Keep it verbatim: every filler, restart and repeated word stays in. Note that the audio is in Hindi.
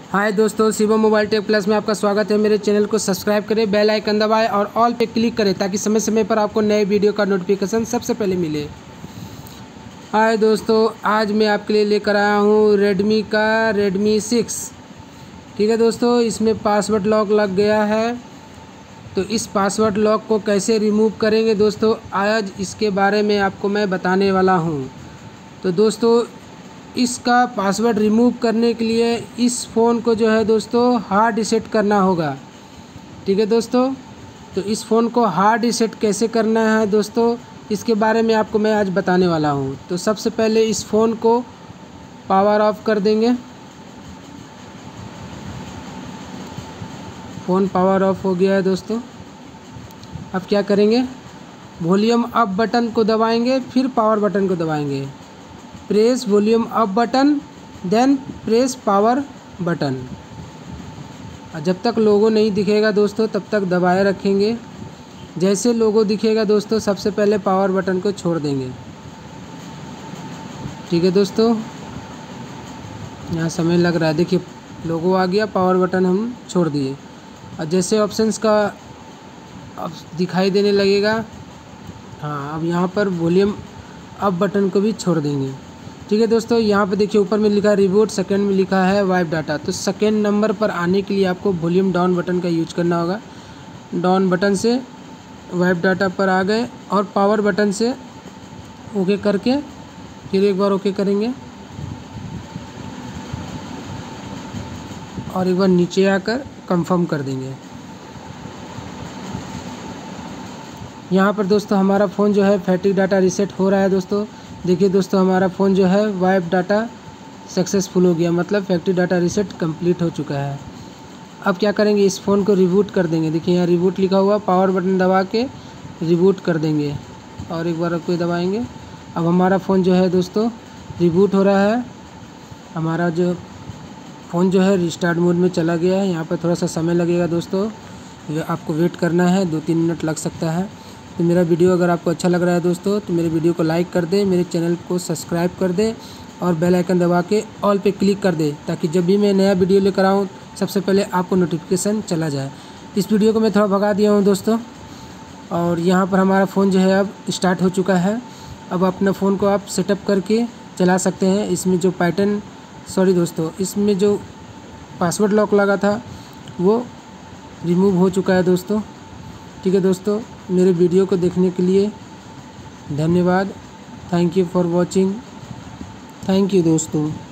हाय दोस्तों, शिवम मोबाइल टेक प्लस में आपका स्वागत है। मेरे चैनल को सब्सक्राइब करें, बेल आइकन दबाएं और ऑल पे क्लिक करें ताकि समय समय पर आपको नए वीडियो का नोटिफिकेशन सबसे पहले मिले। हाय दोस्तों, आज मैं आपके लिए लेकर आया हूँ रेडमी का रेडमी सिक्स। ठीक है दोस्तों, इसमें पासवर्ड लॉक लग गया है, तो इस पासवर्ड लॉक को कैसे रिमूव करेंगे दोस्तों, आज इसके बारे में आपको मैं बताने वाला हूँ। तो दोस्तों, इसका पासवर्ड रिमूव करने के लिए इस फ़ोन को जो है दोस्तों हार्ड रीसेट करना होगा। ठीक है दोस्तों, तो इस फ़ोन को हार्ड रीसेट कैसे करना है दोस्तों, इसके बारे में आपको मैं आज बताने वाला हूँ। तो सबसे पहले इस फ़ोन को पावर ऑफ कर देंगे। फ़ोन पावर ऑफ हो गया है दोस्तों। अब क्या करेंगे, वॉल्यूम अप बटन को दबाएंगे, फिर पावर बटन को दबाएंगे। Press volume up button, then press power button. जब तक लोगो नहीं दिखेगा दोस्तों तब तक दबाए रखेंगे। जैसे लोगो दिखेगा दोस्तों सबसे पहले पावर बटन को छोड़ देंगे। ठीक है दोस्तों, यहाँ समय लग रहा है, देखिए लोगो आ गया, पावर बटन हम छोड़ दिए। और जैसे ऑप्शंस का अब दिखाई देने लगेगा, हाँ अब यहाँ पर वॉल्यूम अप बटन को भी छोड़ देंगे। ठीक है दोस्तों, यहाँ पे देखिए ऊपर में लिखा है रिबूट, सेकंड में लिखा है वाइप डाटा। तो सेकंड नंबर पर आने के लिए आपको वॉल्यूम डाउन बटन का यूज करना होगा। डाउन बटन से वाइप डाटा पर आ गए और पावर बटन से ओके करके फिर एक बार ओके करेंगे और एक बार नीचे आकर कंफर्म कर देंगे। यहाँ पर दोस्तों हमारा फ़ोन जो है फैक्ट्री डाटा रीसेट हो रहा है दोस्तों। देखिए दोस्तों, हमारा फ़ोन जो है वाइप डाटा सक्सेसफुल हो गया, मतलब फैक्ट्री डाटा रीसेट कंप्लीट हो चुका है। अब क्या करेंगे, इस फ़ोन को रिबूट कर देंगे। देखिए यहाँ रिबूट लिखा हुआ, पावर बटन दबा के रिबूट कर देंगे और एक बार कोई दबाएंगे। अब हमारा फ़ोन जो है दोस्तों रिबूट हो रहा है। हमारा जो फ़ोन जो है रिस्टार्ट मोड में चला गया है। यहाँ पर थोड़ा सा समय लगेगा दोस्तों, आपको वेट करना है, दो तीन मिनट लग सकता है। तो मेरा वीडियो अगर आपको अच्छा लग रहा है दोस्तों तो मेरे वीडियो को लाइक कर दें, मेरे चैनल को सब्सक्राइब कर दें और बेल आइकन दबा के ऑल पे क्लिक कर दें ताकि जब भी मैं नया वीडियो लेकर आऊँ सबसे पहले आपको नोटिफिकेशन चला जाए। इस वीडियो को मैं थोड़ा भगा दिया हूँ दोस्तों। और यहाँ पर हमारा फ़ोन जो है अब स्टार्ट हो चुका है। अब अपने फ़ोन को आप सेटअप करके चला सकते हैं। इसमें जो पैटर्न सॉरी दोस्तों इसमें जो पासवर्ड लॉक लगा था वो रिमूव हो चुका है दोस्तों। ठीक है दोस्तों, मेरे वीडियो को देखने के लिए धन्यवाद। Thank you for watching. Thank you दोस्तों।